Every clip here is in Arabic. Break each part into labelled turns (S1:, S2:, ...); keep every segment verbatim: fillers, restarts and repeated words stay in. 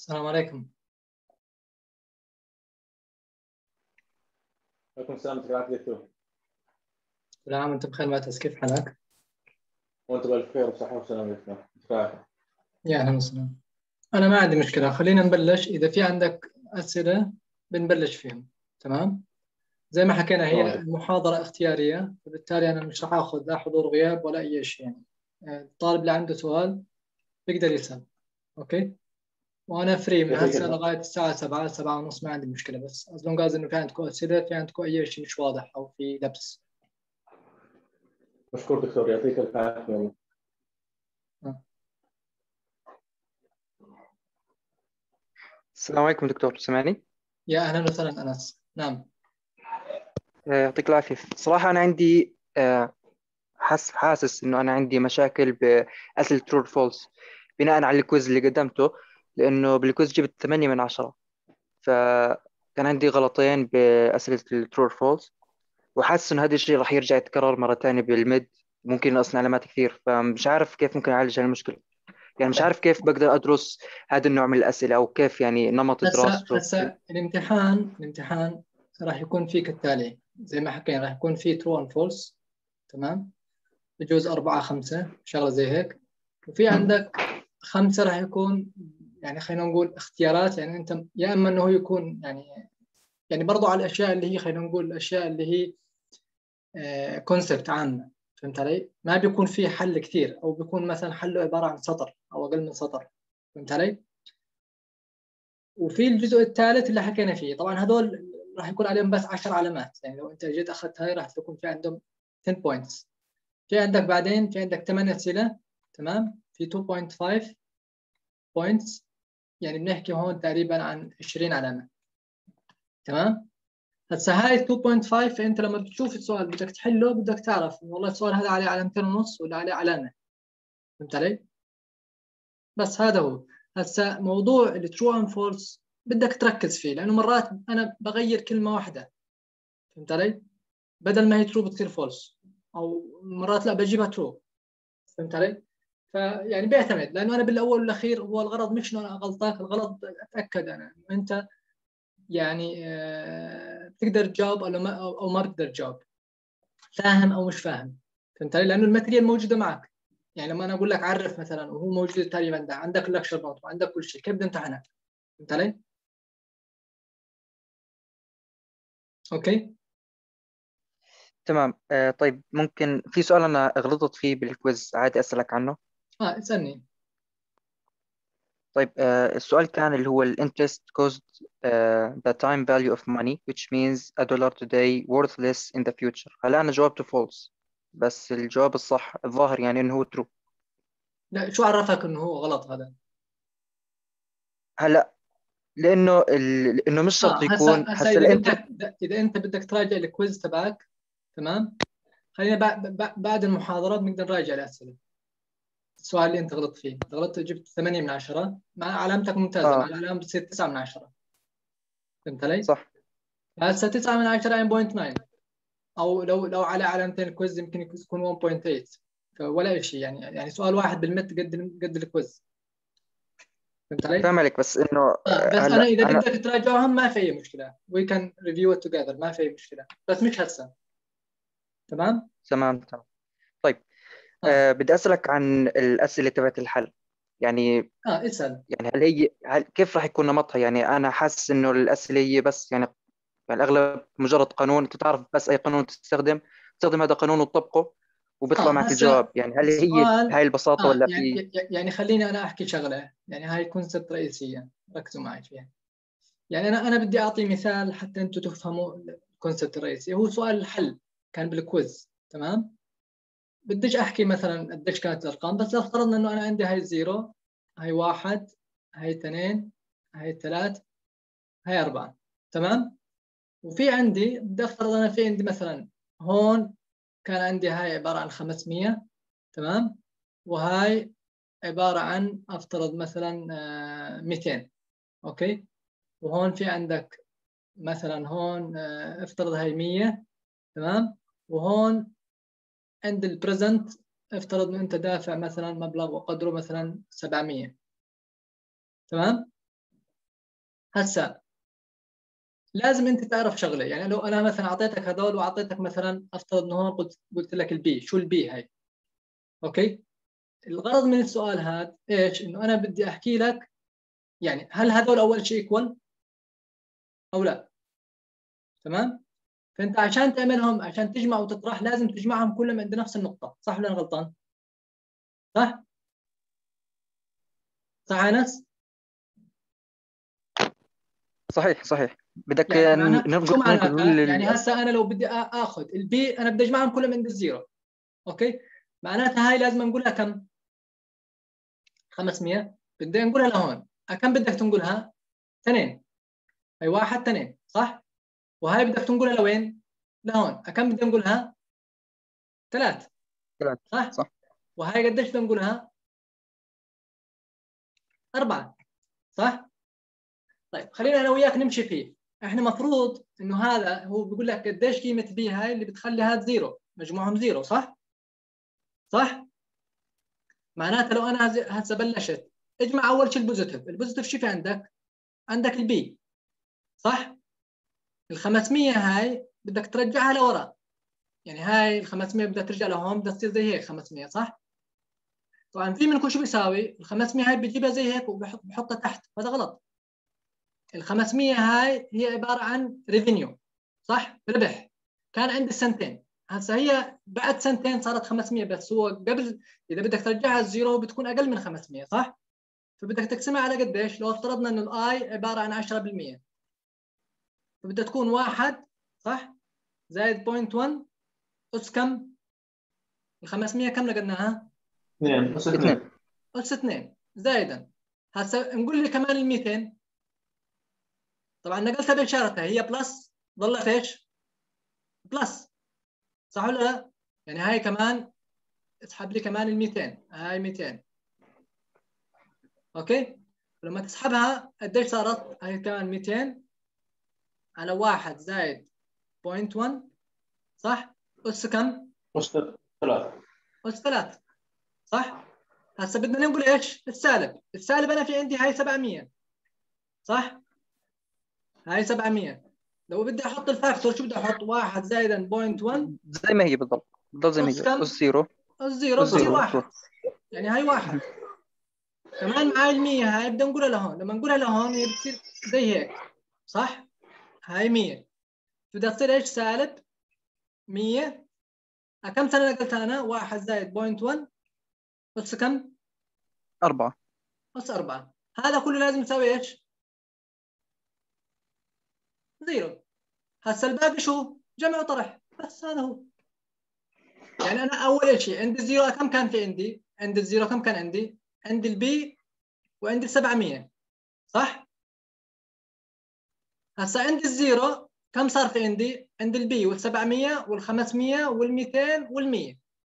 S1: السلام عليكم.
S2: وعليكم السلام ورحمة الله وبركاته.
S1: كل عام وانت بخير معتز، كيف حالك؟
S2: وانت بألف خير وصحة وسلامة.
S1: يا اهلا وسهلا. انا ما عندي مشكلة، خلينا نبلش. اذا في عندك أسئلة بنبلش فيهم. تمام؟ زي ما حكينا هي محاضرة اختيارية، فبالتالي انا مش راح اخذ لا حضور غياب ولا اي شيء. يعني الطالب اللي عنده سؤال بيقدر يسأل. اوكي؟ وانا فري من هسه لغاية الساعة سبعة سبعة ونص، ما عندي مشكلة. بس از لونج از انه في عندكم أسئلة، في عندكم اي شيء مش واضح او في لبس.
S2: مشكور دكتور، يعطيك العافية.
S3: السلام عليكم دكتور، سمعني؟
S1: يا اهلا وسهلا انس. نعم.
S3: يعطيك العافية. صراحة أنا عندي آه، حس حاسس إنه أنا عندي مشاكل بأسئلة ترو فولس بناء على الكويز اللي قدمته، لأنه بالكويز جبت ثمانية من عشرة، فكان عندي غلطين بأسئلة الترو فولس، وحاسس إنه هذا الشيء راح يرجع يتكرر مرة ثانية بالميد، ممكن ينقصني علامات كثير، فمش عارف كيف ممكن أعالج هالمشكلة. يعني مش عارف كيف بقدر أدرس هذا النوع من الأسئلة، أو كيف يعني نمط
S1: هسا
S3: دراسته.
S1: هسا الامتحان الامتحان راح يكون فيه كالتالي، زي ما حكينا راح يكون فيه ترو اند فولس. تمام؟ بجوز أربعة خمسة شغلة زي هيك. وفي عندك خمسة راح يكون يعني خلينا نقول اختيارات. يعني أنت يا إما إنه هو يكون يعني يعني برضو على الأشياء اللي هي خلينا نقول الأشياء اللي هي كونسبت عامة. فهمت علي؟ ما بيكون فيه حل كثير، أو بيكون مثلا حله عبارة عن سطر أو أقل من سطر. فهمت علي؟ وفي الجزء الثالث اللي حكينا فيه، طبعا هذول راح يكون عليهم بس عشر علامات. يعني لو انت جيت اخذت هاي راح تكون في عندهم عشرة بوينتس. في عندك بعدين في عندك ثمانية اسئله. تمام؟ في اثنين فاصلة خمسة بوينتس، يعني بنحكي هون تقريبا عن عشرين علامه. تمام؟ هسه هاي اثنين فاصلة خمسة، فانت لما بتشوف السؤال بدك تحله، بدك تعرف والله السؤال هذا عليه علامتين ونص ولا عليه علامه. فهمت علي؟ بس هذا هو. هسه موضوع الترو اند فولس بدك تركز فيه، لانه مرات انا بغير كلمه واحده. فهمت علي؟ بدل ما هي ترو بتصير فولس، او مرات لا بجيبها ترو. فهمت علي؟ فيعني بيعتمد، لانه انا بالاول والاخير هو الغرض مش انه انا غلطاك، الغرض اتاكد انا انت يعني آه بتقدر تجاوب او ما او ما بتقدر تجاوب، فاهم او مش فاهم. فهمت علي؟ لانه الماتريال موجوده معك. يعني لما انا اقول لك عرف مثلا وهو موجود تقريبا ده، عندك اللكشر نوت وعندك كل شيء، كيف بدي امتحنك؟ فهمت علي؟ اوكي؟
S3: تمام. آه طيب، ممكن في سؤال أنا غلطت فيه بالكويز، عادي أسألك عنه؟
S1: اه اسالني.
S3: طيب، آه السؤال كان اللي هو ال interest cost uh, the time value of money which means a dollar today worthless in the future. هلا أنا جاوبته false، بس الجواب الصح الظاهر يعني إنه هو true.
S1: لا، شو عرفك انه هو غلط هذا؟
S3: هلا لأنه ال... إنه مش شرط
S1: اه هسا
S3: يكون
S1: هسا
S3: هسا
S1: اذا
S3: الانت.
S1: بدك اذا انت بدك تراجع الكويز تبعك. تمام؟ خلينا بعد بعد المحاضره بنقدر نراجع الاسئله. السؤال اللي انت غلطت فيه، انت غلطت جبت ثمانية من عشرة، مع علامتك ممتازه، مع
S3: آه
S1: العلامه بتصير تسعة من عشرة. فهمت علي؟
S3: صح.
S1: هسه تسعة من عشرة يعني صفر فاصلة تسعة، او لو لو على علامتين الكويز يمكن يكون واحد فاصلة ثمانية. فولا شيء، يعني يعني سؤال واحد بالمت قد قد الكويز. فهمت علي؟
S3: فاهم عليك، بس إنه
S1: اه
S3: آه،
S1: بس انا
S3: هلا
S1: اذا
S3: أنا
S1: بدك تراجعهم ما في اي مشكله، وي كان ريفيو ات توجذر، ما في اي مشكله، بس مش هسه. تمام؟
S3: تمام تمام. طيب،
S1: اه
S3: آه بدي أسألك عن الأسئلة تبعت الحل. يعني
S1: اه اسال.
S3: يعني هل هي هل كيف راح يكون نمطها؟ يعني أنا حاسس إنه الأسئلة هي بس يعني يعني الأغلب مجرد قانون، أنت تعرف بس أي قانون تستخدم تستخدم هذا القانون وتطبقه وبيطلع
S1: اه
S3: معك
S1: هسه
S3: الجواب. يعني هل هي
S1: السؤال.
S3: هاي البساطة
S1: اه
S3: ولا في؟
S1: يعني يعني خليني انا احكي شغله، يعني هاي كونسبت رئيسيه، ركزوا معي فيها. يعني انا انا بدي اعطي مثال حتى انتم تفهموا الكونسبت الرئيسي. هو سؤال الحل كان بالكويز. تمام؟ بديش احكي مثلا قديش كانت الارقام، بس لو افترضنا انه انا عندي هاي زيرو، هاي واحد، هاي اثنين، هاي ثلاث، هاي اربعه. تمام؟ وفي عندي بدي افترض انا في عندي مثلا هون كان عندي هاي عباره عن خمسمية. تمام؟ وهاي عبارة عن أفترض مثلا آه، مئتين. أوكي؟ وهون في عندك مثلا هون آه، افترض هاي مية. تمام؟ وهون عند البريزنت افترض إنه أنت دافع مثلا مبلغ وقدره مثلا سبعمية. تمام؟ هسا لازم انت تعرف شغله، يعني لو انا مثلا اعطيتك هذول واعطيتك مثلا افترض انه هون قلت قلت لك البي، شو البي هاي؟ اوكي، الغرض من السؤال هذا ايش؟ انه انا بدي احكي لك يعني هل هذول اول شيء ايكوال او لا؟ تمام؟ فانت عشان تعملهم، عشان تجمع وتطرح لازم تجمعهم كلهم عند نفس النقطه، صح ولا انا غلطان؟ صح؟ صح يا انس؟
S3: صحيح صحيح. بدك
S1: يعني معناها
S3: ننقل
S1: شو
S3: ننقل
S1: معناتها؟
S3: كل
S1: يعني
S3: ال-
S1: هسه انا لو بدي اخذ البي انا بدي اجمعهم كلهم عند الزيرو. اوكي؟ معناتها هاي لازم نقولها كم؟ خمسمية. بدي نقولها لهون، كم بدك تنقلها؟ اثنين. هي واحد اثنين، صح؟ وهاي بدك تنقلها لوين؟ لهون، كم بدي نقولها؟ ثلاث،
S3: ثلاث.
S1: صح؟
S3: صح.
S1: وهاي قديش بدي نقولها؟ أربعة، صح؟ طيب خلينا أنا وياك نمشي فيه. إحنا مفروض إنه هذا هو بيقول لك قديش قيمة بي هاي اللي بتخلي هذا زيرو، مجموعهم زيرو، صح؟ صح؟ معناتها لو أنا هسه بلشت اجمع أول شيء البوزيتيف، البوزيتيف شو في عندك؟ عندك البي، صح؟ ال خمسمية هاي بدك ترجعها لورا، يعني هاي ال خمسمية بدها ترجع لهون، بدها تصير زي هيك خمسمية، صح؟ طبعا في منكم شو بيساوي؟ ال خمسمية هاي بيجيبها زي هيك وبحطها تحت، هذا غلط. ال خمسمية هاي هي عباره عن ريفينيو، صح؟ ربح كان عندي سنتين، هسه هي بعد سنتين صارت خمسمية، بس هو قبل اذا بدك ترجعها الزيرو بتكون اقل من خمسمية، صح؟ فبدك تقسمها على قديش؟ لو افترضنا انه الاي عباره عن عشرة بالمية، فبدها تكون واحد، صح؟ زائد صفر فاصلة واحد اس كم؟ ال خمسمية كم لقيناها؟
S2: اثنين بس
S3: اثنين.
S2: اثنين.
S1: اس اثنين زائدا. هسه نقول لي كمان ال مئتين، طبعا نقلتها باشارتها هي بلس، ظلت ايش؟ بلس، صح ولا لا؟ يعني هاي كمان اسحب لي كمان ال مئتين، هاي مئتين. اوكي؟ لما تسحبها قديش صارت؟ هاي كمان مئتين على واحد زائد صفر فاصلة واحد، صح؟ اس كم؟
S2: بس ثلاثة.
S1: اس ثلاثة، صح؟ هسه بدنا نقول ايش؟ السالب، السالب انا في عندي هاي سبعمية، صح؟ هاي سبعمية. لو بدي احط الفاكتور شو بدي احط؟ واحد زائدا صفر فاصلة واحد
S3: زي ما هي بالضبط، بتضل زي ما
S1: اس
S3: هي،
S1: كم؟
S3: اس زيرو.
S1: الزيرو
S3: اس
S1: بتصير
S3: زيرو
S1: واحد،
S3: بتروح.
S1: يعني هاي واحد. كمان معاي المية هاي بدنا نقولها لهون، لما نقولها لهون هي بتصير زي هيك، صح؟ هاي مية، بدها تصير ايش؟ سالب مية. كم سنة نقلتها أنا؟ واحد زائد صفر فاصلة واحد أس كم؟
S3: أربعة.
S1: أس أربعة. هذا كله لازم يساوي ايش؟ زيرو. هسا الباقي شو؟ جمع وطرح، بس هذا هو. يعني أنا أول شيء عندي الزيرو كم كان في عندي؟ عندي الزيرو كم كان عندي؟ عندي البي وعندي سبعمية، صح؟ هسا عندي الزيرو كم صار في عندي؟ عندي البي وال700 وال500 وال200 وال100،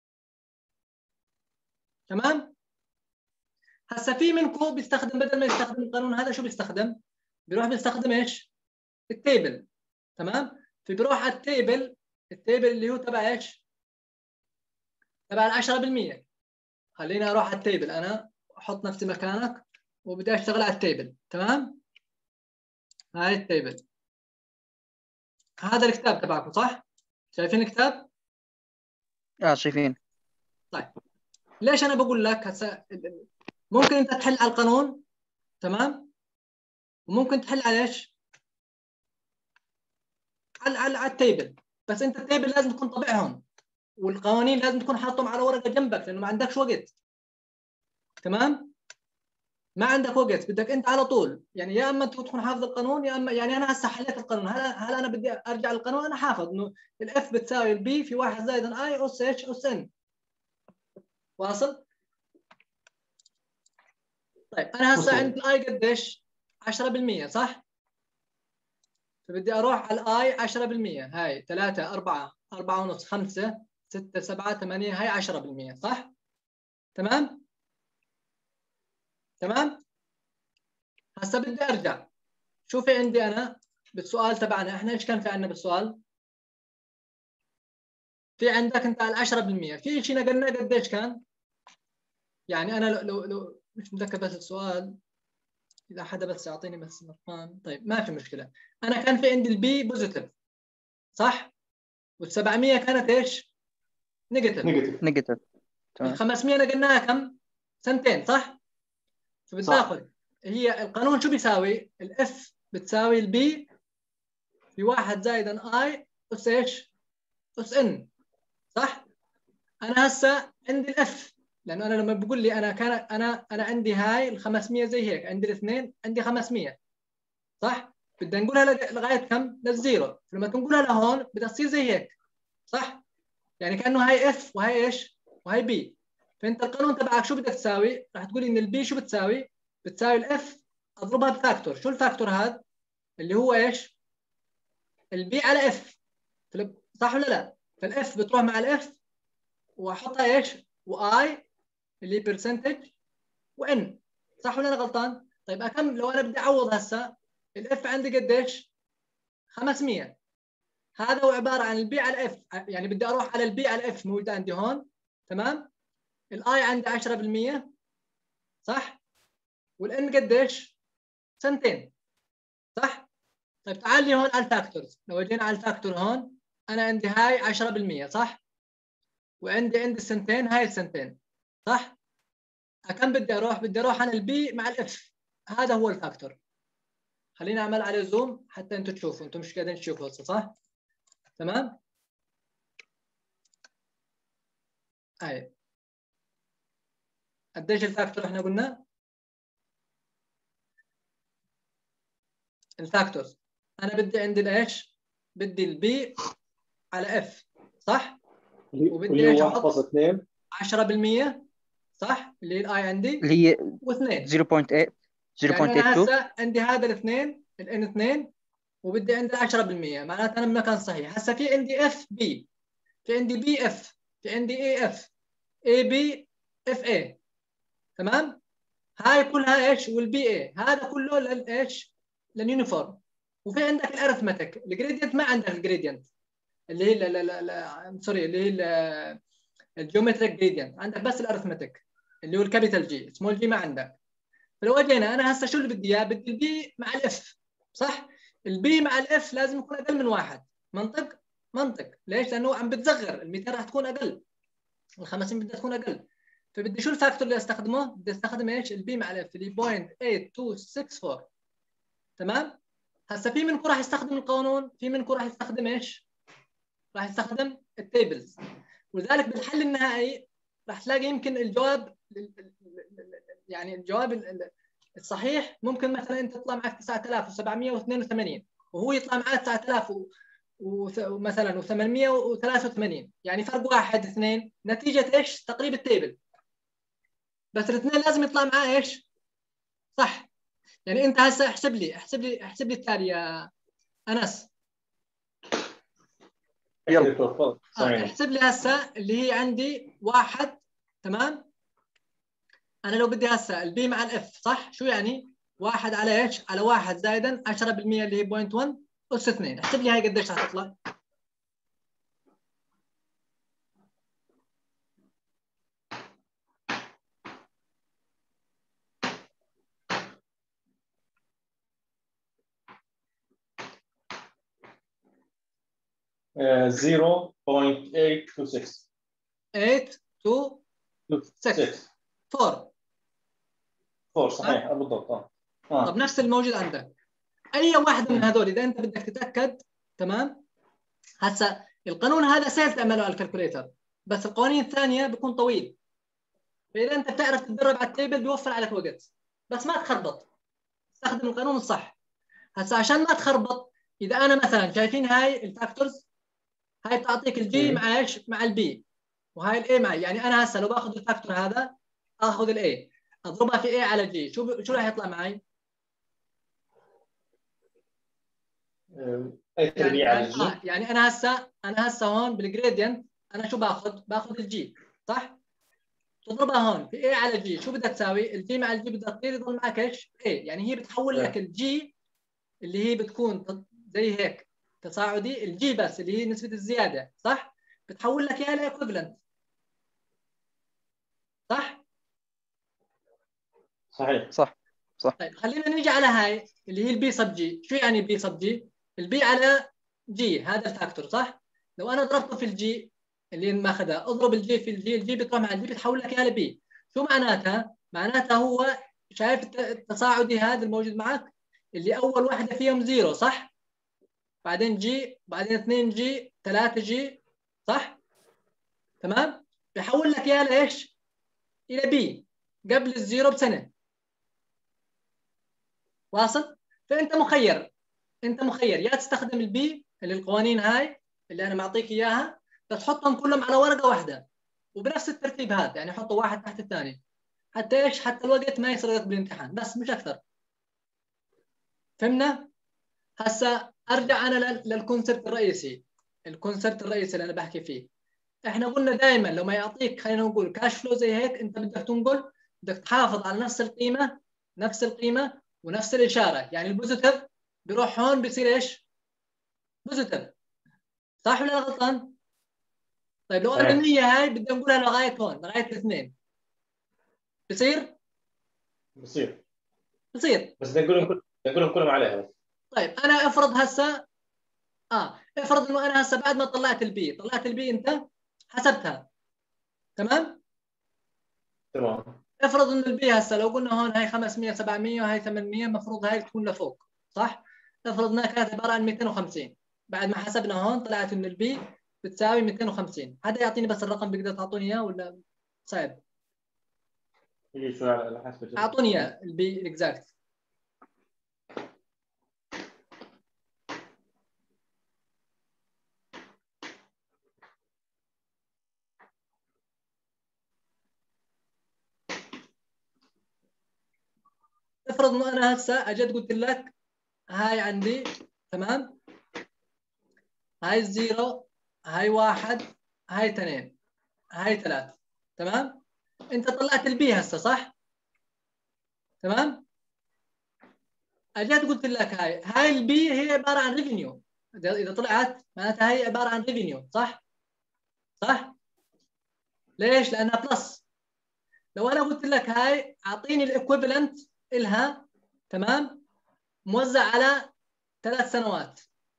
S1: تمام؟ هسا في منكم بيستخدم بدل ما يستخدم القانون هذا شو بيستخدم؟ بيروح بيستخدم ايش؟ التيبل، تمام؟ فبيروح على التيبل، التيبل اللي هو تبع ايش؟ تبع ال عشرة بالمية. خليني اروح على التيبل، انا احط نفسي مكانك وبدي اشتغل على التيبل، تمام؟ هاي التيبل، هذا الكتاب تبعكم، صح؟ شايفين الكتاب؟
S3: اه شايفين.
S1: طيب ليش انا بقول لك هسا ممكن انت تحل على القانون، تمام؟ وممكن تحل على ايش؟ على على, على التيبل، بس انت التيبل لازم تكون طبعهم والقوانين لازم تكون حاطهم على ورقه جنبك لانه ما عندكش وقت، تمام؟ ما عندك وقت، بدك انت على طول يعني يا اما تكون حافظ القانون يا اما يعني انا هسه حليت القانون، هل هل انا بدي ارجع للقانون؟ انا حافظ انه الاف بتساوي البي في واحد زائد اي اس اتش اس ان، واصل؟ طيب انا هسه عندي الاي قديش؟ عشرة بالمية، صح؟ فبدي اروح على الاي عشرة بالمية، هاي ثلاثة أربعة أربعة ونص خمسة ستة سبعة ثمانية، هاي عشرة بالمية، صح؟ تمام؟ تمام؟ هسه بدي ارجع، شو في عندي انا بالسؤال تبعنا؟ احنا ايش كان في عندنا بالسؤال؟ في عندك انت على عشرة بالمية، في شيء نقلنا قديش كان؟ يعني انا لو لو مش متذكر بس السؤال، اذا حدا بس يعطيني بس الارقام. طيب ما في مشكله. انا كان في عندي البي بوزيتيف صح، وال700 كانت ايش؟ نيجاتيف.
S2: نيجاتيف.
S3: نيجاتيف.
S1: ال خمسمية نقلناها كم؟ سنتين صح؟ فبتاخذ هي القانون شو بيساوي؟ الاف بتساوي البي في واحد زائد ان اي اس ايش؟ اس ان صح؟ انا هسه عندي الاف، لانه انا لما بقول لي انا كان انا انا عندي هاي ال خمسمية زي هيك، عندي الاثنين عندي خمسمية صح؟ بدنا نقولها لغايه كم؟ للزيرو، فلما تنقولها لهون بدها تصير زي هيك صح؟ يعني كانه هاي اف وهي ايش؟ وهي بي. فانت القانون تبعك شو بدك تساوي؟ راح تقولي ان البي شو بتساوي؟ بتساوي الاف اضربها بفاكتور. شو الفاكتور هذا؟ اللي هو ايش؟ البي على اف، صح ولا لا؟ فالاف بتروح مع الاف واحطها ايش؟ واي اللي برسنتج وان، صح ولا انا غلطان؟ طيب اكم لو انا بدي اعوض هسه الاف عندي قديش؟ خمسمية. هذا هو عباره عن البي على اف، يعني بدي اروح على البي على اف موجود عندي هون تمام؟ الاي عندي عشرة بالمية صح؟ والان قديش؟ سنتين صح؟ طيب تعال لي هون على الفاكتورز. لو جينا على الفاكتور هون انا عندي هاي عشرة بالمية صح؟ وعندي عندي السنتين هاي السنتين صح؟ كم بدي اروح؟ بدي اروح على البي مع الاف. هذا هو الفاكتور. خليني اعمل عليه زوم حتى انتم تشوفوا، انتم مش قاعدين تشوفوا هسه صح؟ تمام؟ هاي قديش الفاكتور احنا قلنا؟ الفاكتورز انا بدي عندي الايش؟ بدي البي على اف صح؟ وبدي ايش احط؟ عشرة بالمية صح؟ اللي هي الاي عندي
S3: اللي هي
S1: واثنين.
S3: صفر فاصلة ثمانية
S1: يعني انا
S3: صفر فاصلة ثمانية اثنين.
S1: هسه عندي هذا الاثنين الان اثنين وبدي عندي عشرة بالمية، معناته انا بمكان صحيح. هسه في عندي اف بي، في عندي بي اف، في عندي اي اف، اي بي، اف اي تمام؟ هاي كلها ايش؟ والبي اي هذا كله للايش؟ لليونيفورم. وفي عندك الارثمتك، الجريدينت ما عندك الجريدينت اللي هي لا لا لا سوري اللي هي الجيومتريك جريدينت، عندك بس الارثمتك اللي هو الكابيتال جي، سمول جي ما عندك. فلو اجينا انا هسه شو اللي بدي اياه؟ بدي البي مع الاف صح؟ البي مع الاف لازم يكون اقل من واحد. منطق؟ منطق. ليش؟ لانه عم بتزغر، ال مئتين راح تكون اقل، ال خمسين بدها تكون اقل. فبدي شو الفاكتور اللي استخدمه؟ بدي استخدم ايش؟ البي مع الاف اللي صفر فاصلة ثمانية اثنين ستة أربعة تمام؟ هسه في منكم راح يستخدم القانون، في منكم راح يستخدم ايش؟ راح يستخدم التيبلز. ولذلك بالحل النهائي راح تلاقي يمكن الجواب يعني الجواب الصحيح ممكن مثلا انت تطلع معك تسعة آلاف وسبعمية واثنين وثمانين وهو يطلع معك تسعة آلاف ومثلا وثمانمية وثلاثة وثمانين، يعني فرق واحد اثنين نتيجه ايش؟ تقريب التيبل. بس الاثنين لازم يطلع معاه ايش؟ صح. يعني انت هسه احسب لي احسب لي احسب لي التالي يا انس.
S2: يلا
S1: آه احسب لي هسه اللي هي عندي واحد تمام؟ انا لو بدي هسه البي مع الاف صح؟ شو يعني؟ واحد على ايش؟ على واحد زائدا عشرة بالمية اللي هي صفر فاصلة واحد اس اثنين. احسب لي هاي قديش هتطلع؟
S2: صفر فاصلة ثمانية اثنين ستة.
S1: ثمانية اثنين ستة أربعة.
S2: أربعة صحيح بالضبط.
S1: اه طب نفس الموجود عندك اي واحده من هذول اذا انت بدك تتاكد تمام؟ هسه القانون هذا سهل تعمله على الكالكوليتر، بس القوانين الثانيه بيكون طويل. فاذا انت بتعرف تتدرب على التيبل بيوفر عليك وقت، بس ما تخربط، استخدم القانون الصح. هسه عشان ما تخربط، اذا انا مثلا شايفين هاي الفاكتورز، هاي بتعطيك الجي مع ايش؟ مع البي، وهاي الاي معي. يعني انا هسه لو باخذ الفاكتور هذا اخذ الاي اضربها في اي على جي، شو ب... شو راح يطلع معي؟
S2: اي
S1: يعني
S2: تربيع على
S1: يعني,
S2: الجي.
S1: آه يعني انا هسه انا هسه هون بالجريدينت انا شو باخذ؟ باخذ الجي صح؟ تضربها هون في اي على جي، شو بدها تساوي؟ الجي مع الجي بدها تطير يضل معك ايش؟ اي. يعني هي بتحول لك الجي اللي هي بتكون زي هيك تصاعدي، الجي بس اللي هي نسبه الزياده صح؟ بتحول لك اياها لايكوفلنت صح؟
S2: صحيح
S3: صح صح.
S1: طيب خلينا نيجي على هاي اللي هي البي سب جي. شو يعني بي سب جي؟ البي على جي هذا الفاكتور صح؟ لو انا ضربته في الجي اللي ماخذها، اضرب الجي في الجي، الجي بتروح مع الجي بتحول لك اياها لبي. شو معناتها؟ معناتها هو شايف التصاعدي هذا الموجود معك اللي اول واحده فيهم زيرو صح؟ بعدين جي، بعدين اثنين جي، ثلاثة جي صح؟ تمام؟ بحول لك اياها لايش؟ الى بي قبل الزيرو بسنه. واصل؟ فانت مخير، انت مخير يا تستخدم البي اللي القوانين هاي اللي انا معطيك اياها تحطهم كلهم على ورقه واحده وبنفس الترتيب هذا، يعني حطوا واحد تحت الثاني حتى ايش؟ حتى الوقت ما يصير بالامتحان، بس مش اكثر. فهمنا؟ هسا ارجع انا للكونسبت الرئيسي. الكونسبت الرئيسي اللي انا بحكي فيه، احنا قلنا دائما لما يعطيك خلينا نقول كاش فلو زي هيك، انت بدك تنقل، بدك تحافظ على نفس القيمه، نفس القيمه ونفس الاشاره. يعني البوزيتيف بيروح هون بيصير ايش؟ بوزيتيف. صح ولا غلطان؟ طيب لو انا المية هاي بدي نقولها لغايه هون، لغايه الاثنين، بصير؟
S2: بصير
S1: بصير.
S2: بس بدنا نقولهم نقولهم كلهم عليها بس.
S1: طيب انا افرض هسه اه افرض انه انا هسه بعد ما طلعت البي، طلعت البي انت حسبتها تمام؟
S2: تمام.
S1: افرض انه البي هسه لو قلنا هون هاي خمسمية سبعمية وهي ثمانمية، المفروض هاي تكون لفوق صح؟ افرض انها كانت عباره عن مئتين وخمسين، بعد ما حسبنا هون طلعت انه البي بتساوي مئتين وخمسين. حدا يعطيني بس الرقم بيقدر تعطوني اياه ولا صعب؟
S2: يجي شو على حسب
S1: اعطوني اياه البي الاكزاكت. افرض انه انا هسه اجيت قلت لك هاي عندي تمام، هاي الزيرو، هاي واحد، هاي اثنين، هاي ثلاث، تمام؟ انت طلعت البي هسه صح؟ تمام؟ اجيت قلت لك هاي هاي البي هي عباره عن ريفينيو، اذا طلعت معناتها هي عباره عن ريفينيو صح؟ صح؟ ليش؟ لانها بلس. لو انا قلت لك هاي اعطيني الايكويفالنت الها تمام، موزع على ثلاث سنوات،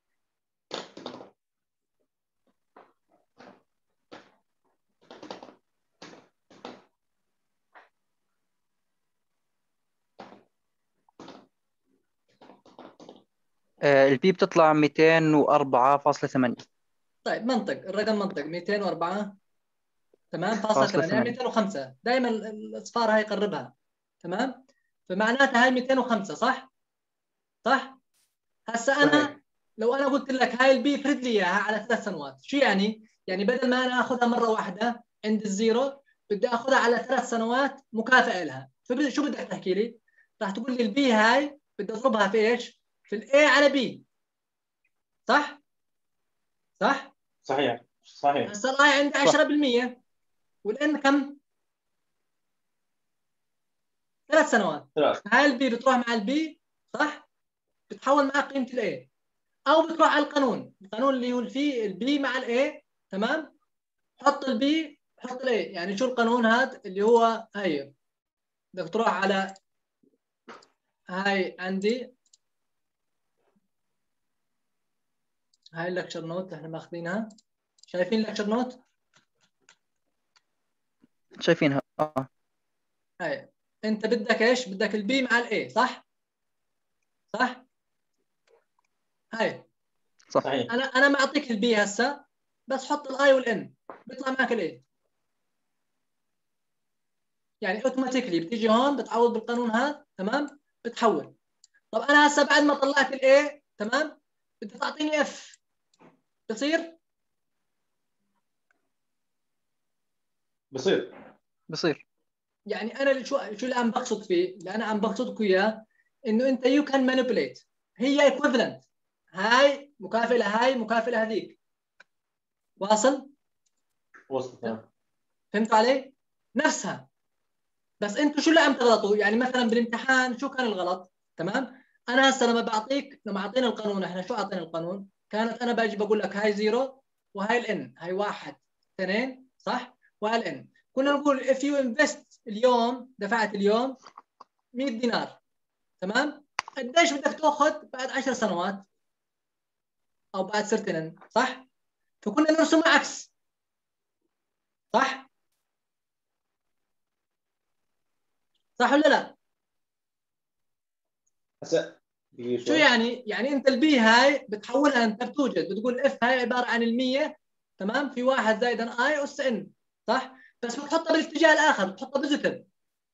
S3: آه، البي بتطلع مئتين وأربعة فاصلة ثمانية.
S1: طيب منطق، الرقم منطق مئتين وأربعة تمام فاصلة
S3: فاصلة
S1: ثمانية، يعني
S3: ثمانية.
S1: مئتين وخمسة دائما الاصفار هاي يقربها تمام. فمعناتها هاي مئتين وخمسة صح؟ صح؟ هسه انا لو انا قلت لك هاي البي افرد لي اياها على ثلاث سنوات، شو يعني؟ يعني بدل ما انا اخذها مره واحده عند الزيرو بدي اخذها على ثلاث سنوات مكافاه لها. فشو بدك تحكي لي؟ راح تقول لي البي هاي بدي اضربها في ايش؟ في الاي على بي صح؟ صح؟
S2: صحيح صحيح.
S1: هسه الاي عندي عشرة بالمية والان كم؟ ثلاث سنوات.
S2: ثلاث.
S1: هاي البي بتروح مع البي صح؟ بتحول مع قيمه الاي، او بتروح على القانون، القانون اللي هو فيه البي مع الاي تمام؟ حط البي حط الاي. يعني شو القانون هذا اللي هو هي بدك تروح على هاي عندي هاي اللكشر نوت احنا ماخذينها، شايفين اللكشر نوت؟
S3: شايفينها اه.
S1: هاي انت بدك ايش؟ بدك البي مع الاي صح؟ صح؟ هاي
S3: صح.
S2: صحيح.
S1: انا انا معطيك البي هسه، بس حط الاي والان بيطلع معك الاي. يعني اوتوماتيكلي بتيجي هون بتعوض بالقانون هذا تمام؟ بتحول. طب انا هسه بعد ما طلعت الاي تمام بدك تعطيني اف، بصير؟
S2: بصير
S3: بصير.
S1: يعني انا شو شو اللي عم بقصد فيه؟ اللي انا عم بقصدك اياه انه انت يو كان مانيبيوليت، هي ايكويفالنت، هاي مكافئه لهاي مكافئه لهذيك. واصل؟
S2: وصلت.
S1: فهمت علي؟ نفسها. بس انتوا شو اللي عم تغلطوا؟ يعني مثلا بالامتحان شو كان الغلط؟ تمام؟ انا هسه لما بعطيك، لما اعطينا القانون، احنا شو اعطينا القانون؟ كانت انا باجي بقول لك هاي زيرو وهاي الان، هاي واحد اثنين صح؟ وهاي الان، كنا نقول if you invest اليوم، دفعت اليوم مئة دينار تمام؟ قديش بدك تاخذ بعد عشر سنوات او بعد سنتين، صح؟ فكنا نرسم عكس، صح؟ صح ولا لا؟
S2: هسه
S1: شو يعني؟ يعني انت البي هاي بتحولها، انت بتوجد بتقول اف هاي عباره عن المية، تمام؟ في واحد زائد اي اس ان، صح؟ بس بتحطها بالاتجاه الاخر، بتحطها بوزيتيف،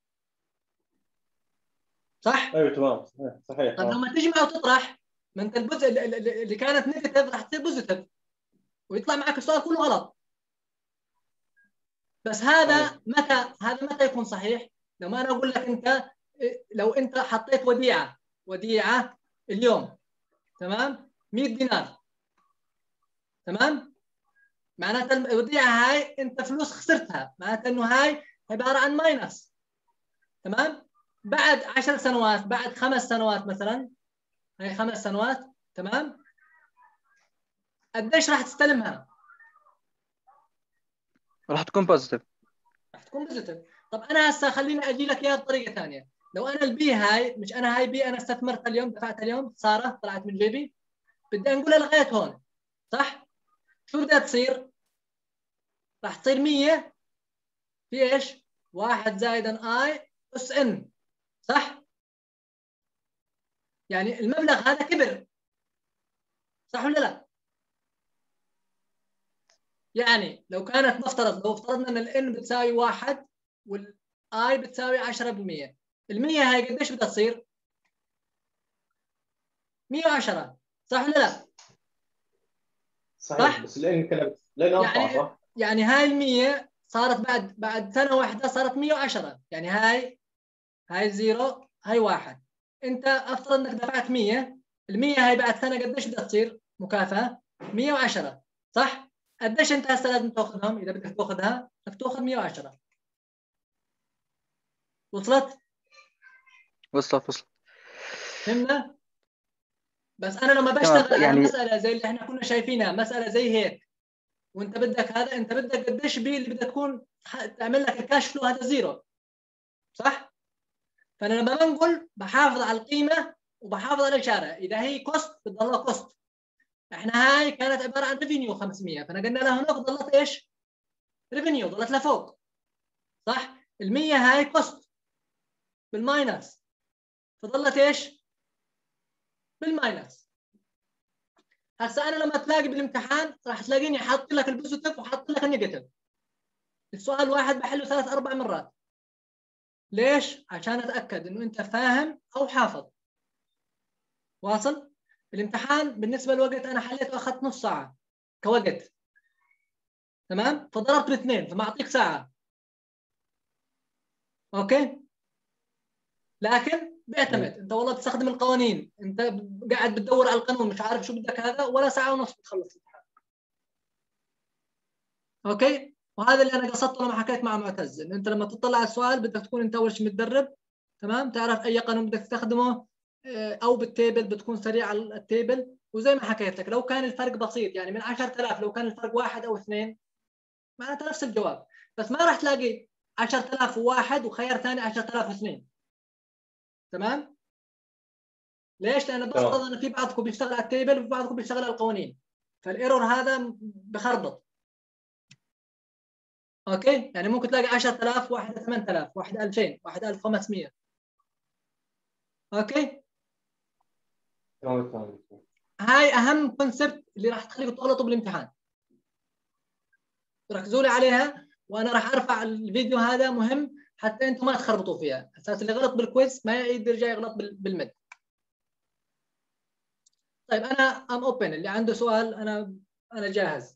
S1: صح؟
S2: ايوه تمام صحيح صحيح.
S1: طب لما تجمع وتطرح، ما انت الجزء اللي كانت نيجاتيف راح تصير بوزيتيف ويطلع معك السؤال كله غلط. بس هذا متى هذا متى يكون صحيح؟ لما انا اقول لك انت لو انت حطيت وديعه وديعه اليوم، تمام؟ مية دينار، تمام؟ معناتها الوديعه هاي انت فلوس خسرتها، معناتها انه هاي عباره عن ماينس، تمام؟ بعد عشر سنوات، بعد خمس سنوات مثلا، هاي خمس سنوات، تمام؟ قديش راح تستلمها؟
S3: راح تكون بوزيتيف.
S1: راح تكون بوزيتيف. طب انا هسه خليني اجي لك اياها بطريقه ثانيه. لو انا البي هاي، مش انا هاي بي انا استثمرتها اليوم، دفعتها اليوم، صارت طلعت من جيبي، بدي انقلها لغايه هون، صح؟ شو بدها تصير؟ راح تصير مية في ايش؟ واحد زائد ان اي اس ان، صح؟ يعني المبلغ هذا كبر، صح ولا لا؟ يعني لو كانت نفترض، لو افترضنا ان الان بتساوي واحد والاي بتساوي عشرة بالمية، المية هاي قديش بدها تصير؟ مية وعشرة، صح ولا لا؟
S2: صحيح
S1: صح؟
S2: بس لان كانت لان ارفع
S1: يعني
S2: صح؟
S1: يعني هاي المية صارت بعد بعد سنة واحدة صارت مية وعشرة، يعني هاي هاي زيرو، هاي واحد. انت افترض انك دفعت مية، المية هاي بعد سنة قديش بدها تصير مكافأة؟ مية وعشرة، صح؟ قديش انت هسه لازم تاخذهم اذا بدك تاخذها؟ بدك تاخذ مية وعشرة. وصلت؟
S3: وصلت وصلت.
S1: فهمنا؟ بس انا لما
S3: تمام
S1: بشتغل على
S3: يعني
S1: مسألة زي اللي احنا كنا شايفينها، مسألة زي هيك، وانت بدك هذا، انت بدك قديش بي اللي بدها تكون تعمل لك الكاش فلو هذا زيرو، صح؟ فانا لما بنقل بحافظ على القيمه وبحافظ على الاشاره، اذا هي كوست بتضلها كوست. احنا هاي كانت عباره عن ريفينيو خمسمية، فانا قلنا لها هناك ضلت ايش؟ ريفينيو، ضلت لفوق، صح؟ ال100 هاي كوست بالماينس، فضلت ايش؟ بالماينس. هسه انا لما تلاقي بالامتحان راح تلاقيني حاط لك البوزيتيف وحاط لك النيجاتيف. السؤال واحد بحله ثلاث اربع مرات. ليش؟ عشان اتاكد انه انت فاهم او حافظ. واصل؟ الامتحان بالنسبه للوقت انا حليته اخذت نص ساعه كوقت، تمام؟ فضربت باثنين فما اعطيك ساعه. اوكي؟ لكن بيعتمد، انت والله بتستخدم القوانين، انت قاعد بتدور على القانون مش عارف شو بدك هذا، ولا ساعه ونص بتخلص الامتحان. اوكي؟ وهذا اللي انا قصدته لما حكيت مع معتز، انه انت لما تطلع على السؤال بدك تكون انت اول شيء متدرب، تمام؟ تعرف اي قانون بدك تستخدمه، او بالتيبل بتكون سريع على التيبل. وزي ما حكيت لك لو كان الفرق بسيط، يعني من عشرة آلاف لو كان الفرق واحد او اثنين، معناتها نفس الجواب. بس ما راح تلاقي عشرة آلاف وواحد وخيار ثاني عشرة آلاف واثنين، تمام؟ ليش؟ لأن بفترض أن في بعضكم بيشتغل على التيبل وفي بعضكم بيشتغل على القوانين، فالايرور هذا بخربط. اوكي؟ يعني ممكن تلاقي عشرة آلاف، واحد ثمانية آلاف، واحد ألفين، واحد ألف وخمسمية. اوكي؟
S2: تمام.
S1: هاي اهم كونسبت اللي راح تخليكم تغلطوا بالامتحان، ركزوا لي عليها. وانا راح ارفع الفيديو هذا، مهم حتى انتم ما تخربطوا فيها، اساس اللي غلط بالكويز ما يقدر يرجع يغلط بالمد. طيب انا ام اوبن، اللي عنده سؤال انا انا جاهز.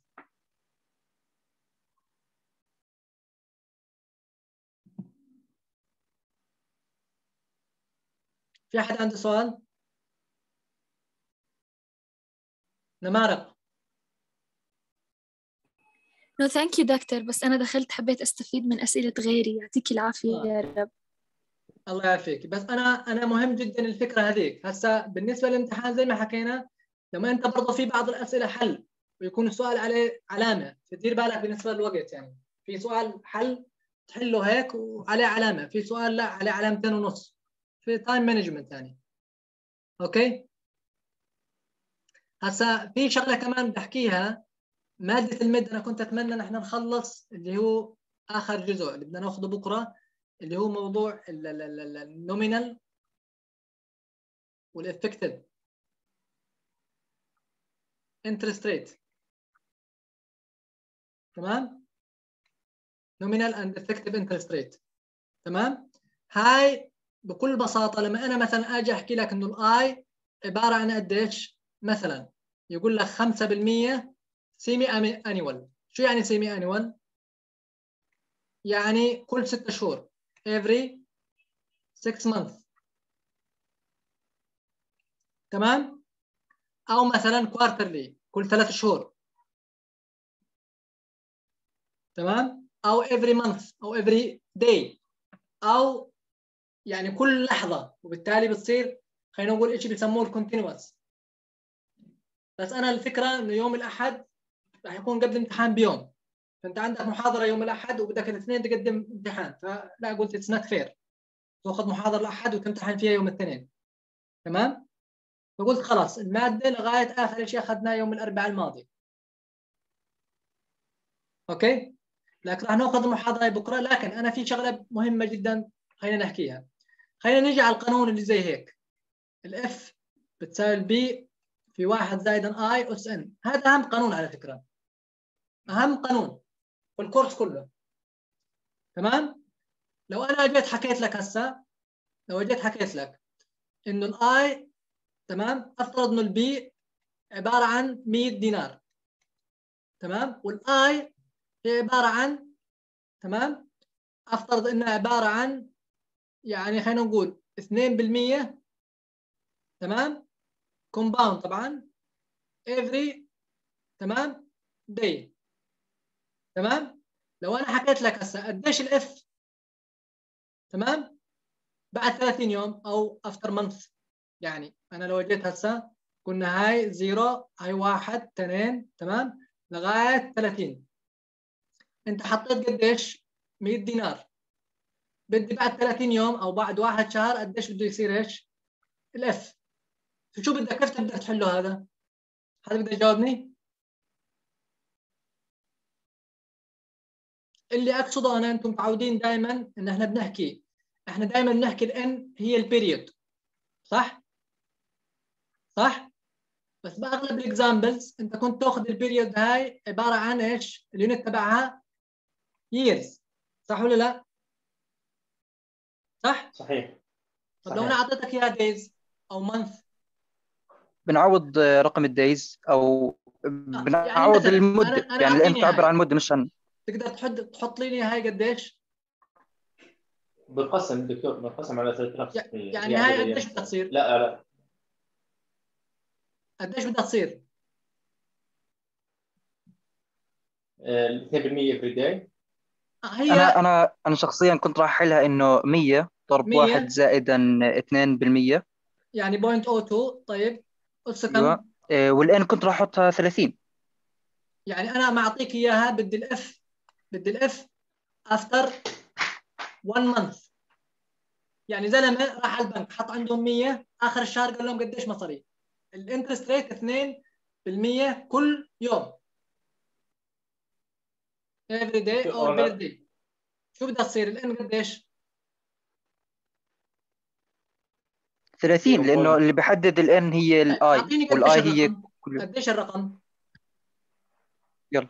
S1: في احد عنده سؤال؟ نمارق.
S4: نو ثانك يو دكتور، بس أنا دخلت حبيت أستفيد من أسئلة غيري، يعطيك العافية
S1: آه.
S4: يا رب.
S1: الله يعافيك. بس انا انا مهم جدا الفكره هذيك. هسه بالنسبه للامتحان زي ما حكينا، لما انت برضه في بعض الاسئله حل ويكون السؤال عليه علامه، فدير بالك بالنسبه للوقت. يعني في سؤال حل تحله هيك وعليه علامه، في سؤال لا عليه علامتين ونص، في تايم مانجمنت ثاني. اوكي هسا في شغله كمان بدي احكيها. ماده الميد انا كنت اتمنى نحن نخلص اللي هو اخر جزء اللي بدنا ناخذه بكره، اللي هو موضوع النومينال والافكتيف انترست ريت. تمام؟ نومينال اند افكتيف انترست ريت. تمام؟ هاي بكل بساطه لما انا مثلا اجي احكي لك انه الاي عباره عن قديش، مثلا يقول لك خمسة بالمية سيمي انيوال. شو يعني سيمي انيوال؟ يعني كل ستة شهور every six months. تمام؟ او مثلا quarterly كل ثلاث شهور. تمام؟ او every month او every day، او يعني كل لحظه، وبالتالي بتصير خلينا نقول شيء بيسموه الكونتينوس. بس انا الفكره انه يوم الاحد راح يكون قبل الامتحان بيوم، فانت عندك محاضره يوم الاحد وبدك الاثنين تقدم امتحان، فلا قلت اتس نوت فير تاخذ محاضره الاحد وتمتحن فيها يوم الاثنين. تمام؟ فقلت خلاص الماده لغايه اخر شيء اخذناه يوم الاربعاء الماضي. اوكي؟ لكن راح ناخذ المحاضره بكره، لكن انا في شغله مهمه جدا خلينا نحكيها. خلينا نيجي على القانون اللي زي هيك. الاف بتساوي البي في واحد زائد اي اس ان. هذا اهم قانون على فكره، اهم قانون في الكورس كله. تمام؟ لو انا جيت حكيت لك هسه، لو جيت حكيت لك انه الاي، تمام، افترض انه البي عباره عن مية دينار. تمام؟ والاي هي عباره عن، تمام، افترض انها عباره عن يعني خلينا نقول اثنين بالمية. تمام؟ كومباوند طبعا every، تمام، day. تمام؟ لو انا حكيت لك هسه قديش الاف، تمام، بعد ثلاثين يوم او افتر مانث، يعني انا لو جيت هسه قلنا هاي زيرو، هاي واحد، اثنين، تمام، لغايه ثلاثين، انت حطيت قديش؟ مية دينار. بدي بعد ثلاثين يوم او بعد واحد شهر قديش بده يصير ايش؟ الاف. شو بدك، كيف تقدر تحله هذا؟ حدا بده يجاوبني؟ اللي اقصده انا، انتم متعودين دائما ان احنا بنحكي، احنا دائما بنحكي الان هي البيريود، صح؟ صح؟ بس باغلب الاكزامبلز انت كنت تاخذ البيريود هاي عباره عن ايش؟ اليونت تبعها years، صح ولا لا؟ صح؟
S2: صحيح.
S1: طب لو انا
S2: صحيح.
S1: اعطيتك اياها days او month،
S3: بنعوض آه، رقم الدايز او
S1: آه يعني
S3: بنعوض
S1: مثلا انا
S3: المده،
S1: انا
S3: يعني لان
S1: اعطيني
S3: تعبر
S1: هاي،
S3: عن مده مش عن.
S1: تقدر تحط تحط لي هاي قديش؟
S2: بالقسم دكتور، بالقسم على ثلاثة آلاف وستمية
S1: يعني
S2: هي عدد
S1: هاي
S2: ايام
S1: قديش بدها
S2: السنة.
S1: تصير؟
S2: لا لا
S1: قديش بدها تصير؟
S2: آه، اثنين بالمية افري داي.
S1: آه
S3: انا
S1: هي
S3: انا انا شخصيا كنت راح احلها انه مية ضرب واحد
S1: مية،
S3: زائدا اثنين بالمية.
S1: يعني صفر فاصلة صفر اثنين. طيب قصة كم؟
S3: ايوه. آه، والان كنت راح احطها ثلاثين.
S1: يعني انا معطيك اياها، بدي الاف، بدي الاف افتر one month. يعني زلمه راح على البنك حط عندهم مية، اخر الشهر قال لهم قديش مصاري؟ الانترست ريت اثنين بالمية كل يوم، every day
S2: دكتور
S1: or per
S2: أنا
S1: day. شو بدها تصير الان قديش؟
S3: ثلاثين
S2: زيرو
S3: لانه
S2: بوينت.
S3: اللي بحدد الان هي
S1: طيب
S3: الاي،
S1: اعطيني قديش
S3: والاي هي
S1: الرقم؟
S3: كل يوم.
S1: قديش الرقم؟
S3: يلا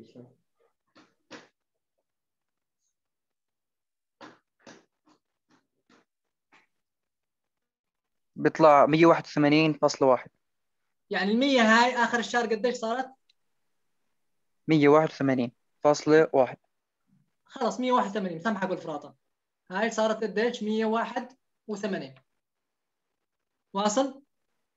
S3: بيطلع مية وواحد وثمانين فاصلة واحد.
S1: يعني ال100 هاي اخر الشهر قديش صارت؟
S3: مية وواحد وثمانين فاصلة واحد.
S1: خلص مية وواحد وثمانين، سامحك بالفراطه، هاي صارت قديش؟ مية وواحد وثمانين. واصل؟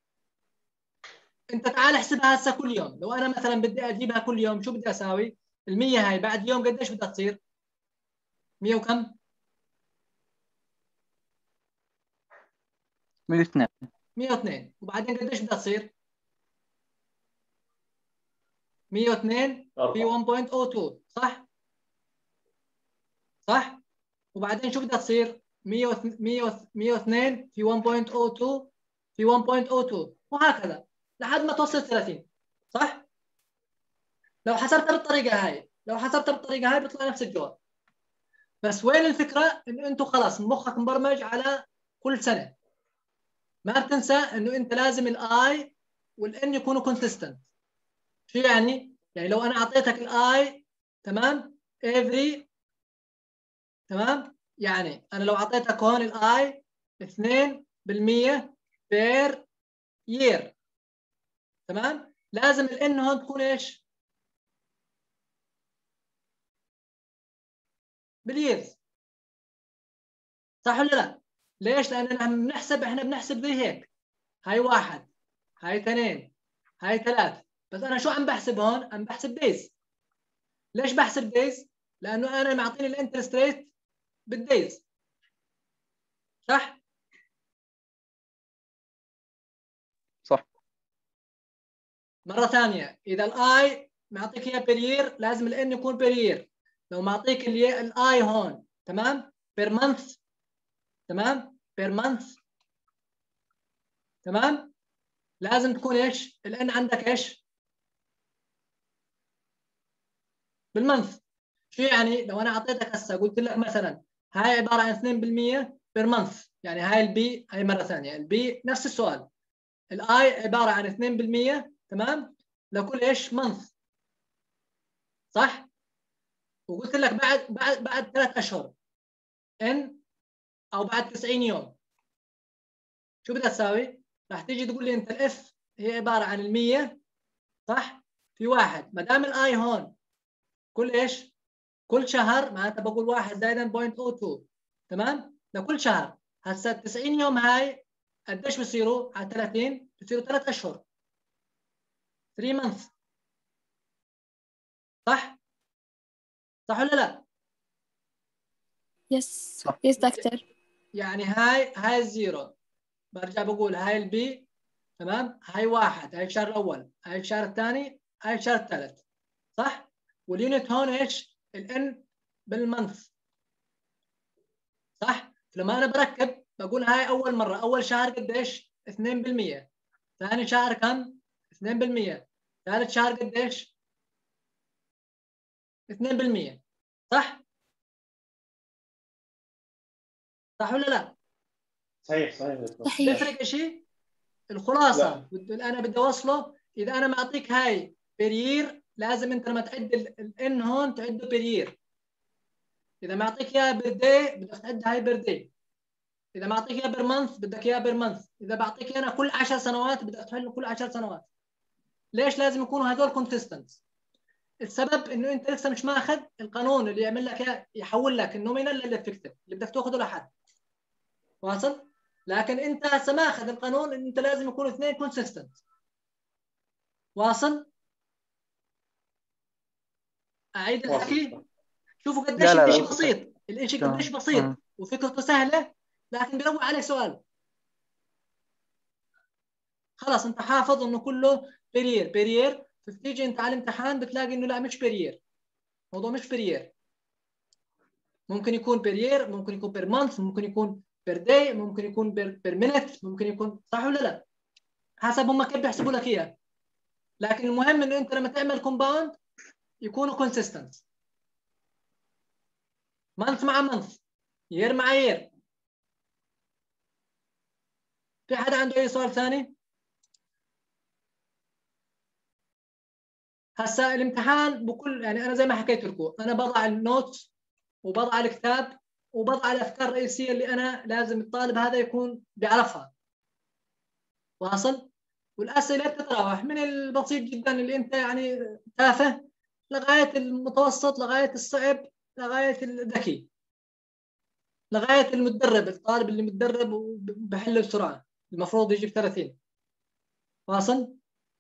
S1: انت تعال احسبها هسه كل يوم. لو انا مثلا بدي اجيبها كل يوم شو بدي اساوي؟ ال100 هاي بعد يوم قديش بدها تصير؟ مية وكم؟
S3: مية واثنين.
S1: مية واثنين. وبعدين قديش بدها تصير؟ مية واثنين في
S2: أربعة.
S1: واحد فاصلة صفر اثنين، صح؟ صح؟ وبعدين شو بدها تصير؟ مية واثنين في واحد فاصلة صفر اثنين في واحد فاصلة صفر اثنين وهكذا لحد ما توصل ثلاثين، صح؟ لو حسبتها بالطريقه هاي لو حسبتها بالطريقه هاي بيطلع نفس الجواب. بس وين الفكره؟ انه انتم خلاص مخك مبرمج على كل سنه. ما بتنسى انه انت لازم الاي والان يكونوا كونسيستنت. شو يعني؟ يعني لو انا اعطيتك الاي تمام every تمام، يعني انا لو اعطيتك هون الاي اثنين بالمية بير يير تمام، لازم الان هون تكون ايش؟ بالييرز، صح ولا لا؟ ليش؟ لان احنا بنحسب احنا بنحسب زي هيك، هاي واحد هاي اثنين هاي ثلاث، بس انا شو عم بحسب هون؟ عم بحسب دايز. ليش بحسب دايز؟ لانه انا معطيني الانترست ريت بالدايز، صح؟
S3: صح.
S1: مره ثانيه اذا الاي معطيك اياه بير يير لازم الان يكون بير يير. لو معطيك الاي هون تمام بير مانث تمام بير مانث تمام، لازم تكون ايش؟ الان عندك ايش؟ بالمنث. شو يعني؟ لو انا اعطيتك هسه قلت لك مثلا هاي عباره عن اثنين بالمية بير مانث، يعني هاي البي، هاي مره ثانيه البي نفس السؤال، الاي عباره عن اثنين بالمية تمام لكل ايش؟ مانث، صح؟ وقلت لك بعد بعد بعد ثلاث اشهر ان او بعد تسعين يوم شو بدها تساوي؟ راح تيجي تقول لي انت الاف هي عباره عن المية، صح؟ في واحد، ما دام الاي هون كل ايش؟ كل شهر، معناتها بقول واحد زائدا صفر فاصلة صفر اثنين تمام لكل شهر. هسه تسعين يوم هاي قديش بصيروا على ثلاثين؟ بصيروا ثلاث اشهر، ثلاثة مانث، صح؟ صح ولا لا؟
S4: يس يس دكتور.
S1: يعني هاي هاي الزيرو، برجع بقول هاي البي تمام، هاي واحد، هاي الشهر الاول، هاي الشهر الثاني، هاي الشهر الثالث، صح؟ واليونت هون ايش؟ الان بالمنث، صح؟ لما انا بركب بقول هاي اول مره، اول شهر قديش؟ اثنين بالمية، ثاني شهر كم؟ اثنين بالمية، ثالث شهر قديش؟ اثنين بالمية، صح؟ صح ولا لا؟
S2: صحيح صحيح.
S4: صحيح.
S1: تفرق شيء؟ الخلاصه اللي انا بدي اوصله، اذا انا معطيك هاي بيرير لازم انت لما تعد الان هون تعده بيرير. اذا معطيك اياها بيردي بدك تعد هاي بيردي. اذا معطيك اياها بير مانث بدك اياها بير مانث. اذا بعطيك انا كل عشر سنوات بدك تحله كل عشر سنوات. ليش لازم يكونوا هذول كونسيستنت؟ السبب انه انت لسه مش ماخذ القانون اللي يعمل لك يحول لك النومينال للافكتيف اللي بدك تاخذه لحد. واصل؟ لكن انت هسه ماخذ القانون ان انت لازم يكونوا اثنين كونسيستنت. واصل؟ اعيد الحكي؟ شوفوا قديش
S3: لا لا
S1: الشيء
S3: لا
S1: بسيط، الشيء
S3: تمام.
S1: قديش بسيط وفكرته سهله، لكن بيروق عليه سؤال. خلاص انت حافظ انه كله بيرير بيرير، فتيجي انت على الامتحان بتلاقي انه لا مش بيرير، الموضوع مش بيرير. ممكن يكون بيرير، ممكن يكون بير مانث، ممكن يكون بير داي، ممكن يكون بير بير مينت، ممكن يكون، صح ولا لا؟ حسب هم كيف بيحسبوا لك اياه. لكن المهم انه انت لما تعمل كومباوند يكونوا كونسيستنت، مانث مع مانث، يير مع يير. في حدا عنده اي سؤال ثاني؟ هسا الامتحان بكل، يعني انا زي ما حكيت لكم انا بضع النوتس وبضع الكتاب وبضع الافكار الرئيسيه اللي انا لازم الطالب هذا يكون بيعرفها. واصل؟ والاسئله بتتراوح من البسيط جدا اللي انت يعني تافه لغايه المتوسط لغايه الصعب لغايه الذكي لغايه المتدرب، الطالب اللي متدرب وبحل بسرعه المفروض يجيب ثلاثين. واصل؟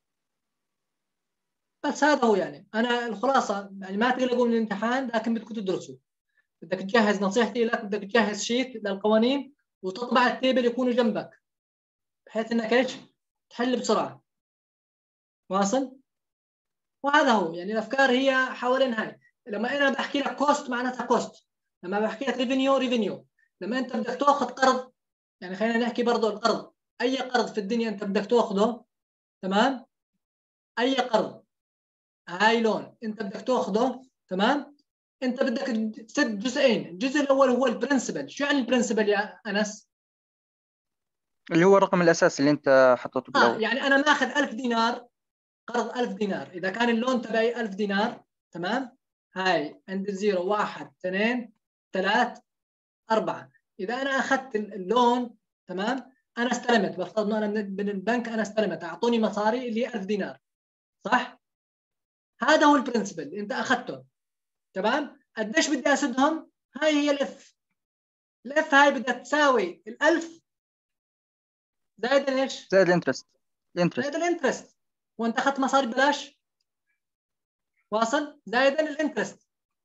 S1: بس هذا هو، يعني انا الخلاصه يعني ما تقلقوا من الامتحان، لكن بدكم تدرسوا. بدك تجهز، نصيحتي لك بدك تجهز شيت للقوانين وتطبع التيبل يكونوا جنبك بحيث انك ايش؟ تحل بسرعه. واصل؟ وهذا هو، يعني الافكار هي حوالين هاي. لما انا بحكي لك كوست معناتها كوست، لما بحكي لك ريفينيو ريفينيو، لما انت بدك تاخذ قرض، يعني خلينا نحكي برضه القرض، اي قرض في الدنيا انت بدك تاخذه، تمام؟ اي قرض، هاي لون انت بدك تاخذه، تمام؟ انت بدك تسد جزئين، الجزء الاول هو البرنسبل. شو يعني البرنسبل يا انس؟
S3: اللي هو الرقم الاساسي اللي انت حطيته
S1: اه
S3: بالاول.
S1: يعني انا ماخذ ألف دينار، قرض ألف دينار، اذا كان اللون تبعي ألف دينار، تمام؟ هاي عند الزيرو واحد اثنين ثلاث أربعة. إذا أنا أخذت اللون، تمام؟ أنا استلمت، بفترض إنه أنا من البنك أنا استلمت، أعطوني مصاري اللي هي ألف دينار، صح؟ هذا هو البرنسبل اللي أنت أخذته، تمام؟ قديش بدي أسدهم؟ هاي هي الإف. الإف هاي بدها تساوي الألف زائد إيش؟
S3: زائد الانترست.
S1: زائد
S3: الانترست.
S1: الانترست. وأنت أخذت مصاري ببلاش؟ واصل؟ زائد الانترست.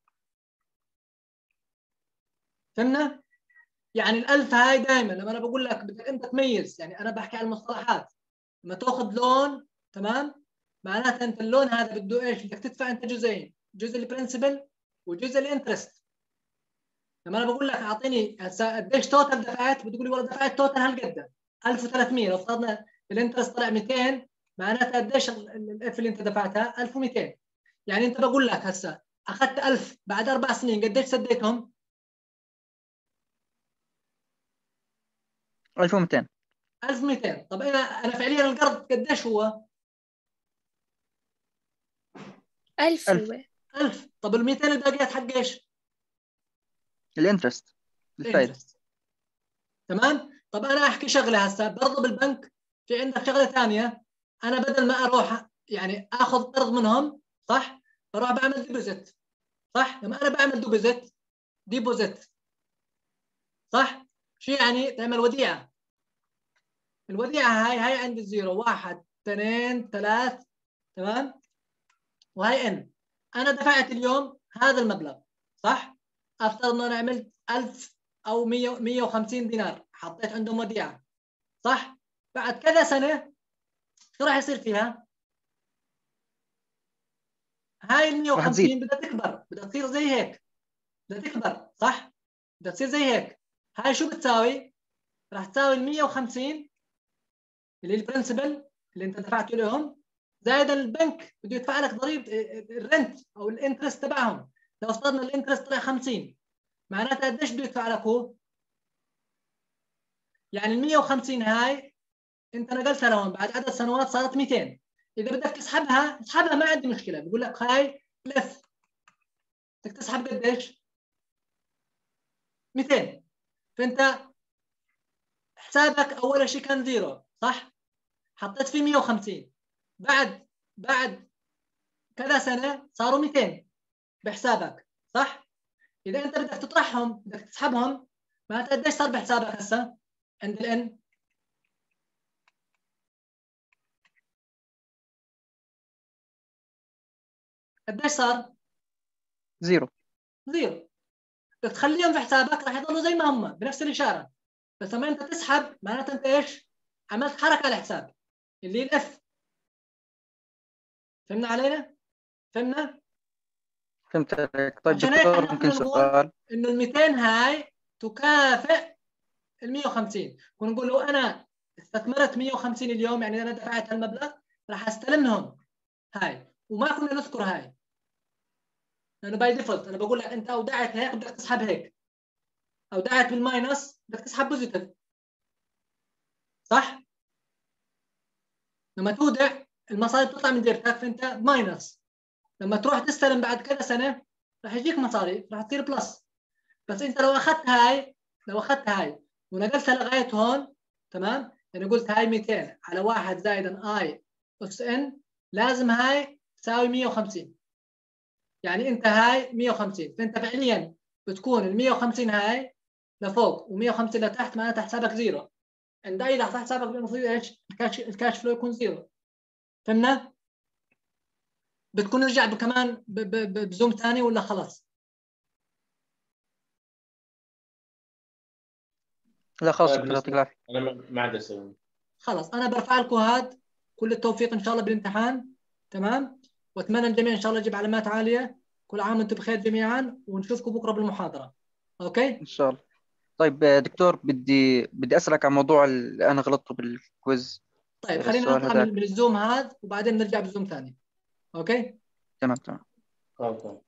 S1: فهمنا؟ يعني الألف هاي دائما لما أنا بقول لك بدك أنت تميز، يعني أنا بحكي عن المصطلحات. لما تاخذ لون، تمام؟ معناتها انت اللون هذا بده ايش؟ بدك تدفع انت جزئين، جزء البرنسبل وجزء الانترست. لما انا بقول لك اعطيني هسه قديش توتال دفعت، بتقول لي والله دفعت توتال هالقد ألف وثلاثمية، لو فرضنا الانترست طلع مئتين، معناتها قديش الاف اللي انت دفعتها؟ ألف ومئتين. يعني انت بقول لك هسه اخذت ألف، بعد اربع سنين قديش سديتهم؟
S3: ألف ومئتين.
S1: ألف ومئتين. طب انا انا فعليا القرض قديش هو؟
S4: ألف
S3: ألف.
S4: هو.
S1: ألف. طب ال مئتين الباقيات حق ايش؟
S3: الانترست، الفائده.
S1: الانترست. تمام؟ طب انا احكي شغله هسه برضه بالبنك، في عندك شغله ثانيه. انا بدل ما اروح يعني اخذ قرض منهم، صح؟ بروح بعمل ديبوزيت، صح؟ لما انا بعمل ديبوزيت ديبوزيت صح؟ شو يعني؟ تعمل وديعه. الوديعه هاي هاي عند الزيرو واحد اثنين ثلاث، تمام؟ وهي ان. انا دفعت اليوم هذا المبلغ، صح؟ افترض انه انا عملت ألف او مئة مئة وخمسين دينار، حطيت عندهم وديعه، صح؟ بعد كذا سنه شو راح يصير فيها؟ هاي ال
S3: راح تزيد.
S1: مئة وخمسين بدها تكبر، بدها تصير زي هيك، بدها تكبر، صح؟ بدها تصير زي هيك. هاي شو بتساوي؟ راح تساوي ال مئة وخمسين اللي البرنسبل اللي انت دفعته لهم، زائد البنك بده يدفع لك ضريبه الرنت او الانترست تبعهم. لو افترضنا الانترست طلع خمسين، معناتها قديش بده يدفع لك هو؟ يعني ال مئة وخمسين هاي انت نقلتها لهون، بعد عدد سنوات صارت مئتين. اذا بدك تسحبها اسحبها، ما عندي مشكله، بقول لك هاي الاف بدك تسحب قديش؟ مئتين. فانت حسابك اول شيء كان زيرو، صح؟ حطيت فيه مئة وخمسين، بعد بعد كذا سنه صاروا مئتين بحسابك، صح؟ اذا انت بدك تطرحهم، بدك تسحبهم، معناتها قديش صار بحسابك هسه عند الان؟ قديش صار؟
S3: زيرو.
S1: زيرو. بدك تخليهم في حسابك راح يضلوا زي ما هم بنفس الاشاره، بس لما انت تسحب معناتها انت ايش؟ عملت حركه على الحساب اللي هي الاف. فهمنا علينا؟ فهمنا؟
S3: فهمت عليك. طيب
S1: عشان هيك
S3: دكتور،
S1: احنا
S3: ممكن
S1: كنا نقول
S3: سؤال؟
S1: انه ال مئتين هاي تكافئ ال مئة وخمسين. كنا نقول لو انا استثمرت مئة وخمسين اليوم، يعني انا دفعت هالمبلغ، راح استلمهم هاي، وما كنا نذكر هاي لانه باي ديفولت انا بقول لك انت اودعت هيك بدك تسحب هيك، اودعت بالماينس بدك تسحب بوزيتيف، صح؟ لما تودع المصاري بتطلع من ديرتك فانت ماينس، لما تروح تستلم بعد كذا سنه راح يجيك مصاري، راح تصير بلس. بس انت لو اخذت هاي، لو اخذت هاي ونقلتها لغايه هون، تمام؟ يعني قلت هاي مئتين على واحد زائد اي اس ان، لازم هاي تساوي مئة وخمسين. يعني انت هاي مئة وخمسين، فانت فعليا بتكون ال مئة وخمسين هاي لفوق و150 لتحت، معناتها حسابك زيرو. عند اي لحظه حسابك المفروض ايش؟ الكاش الكاش فلو يكون زيرو. فهمنا؟ بتكون رجع كمان بزوم ثاني ولا خلاص؟
S3: لا خلاص
S2: طيب
S3: دكتور، يعطيك
S2: بالنسبة
S3: العافيه.
S2: أنا ما ما عندي أسئلة.
S1: خلاص انا برفع لكم هاد. كل التوفيق ان شاء الله بالامتحان، تمام؟ واتمنى الجميع ان شاء الله يجيب علامات عاليه. كل عام وانتم بخير جميعا، ونشوفكم بكره بالمحاضره. اوكي؟
S3: ان شاء الله. طيب آه، دكتور، بدي بدي أسألك عن موضوع اللي أنا غلطته بالكويز.
S1: طيب
S3: آه،
S1: خلينا
S3: السؤال
S1: نطلع
S3: هذاك.
S1: من من الزوم هذا وبعدين نرجع بالزوم ثاني. اوكي
S3: تمام تمام.
S2: تمام تمام.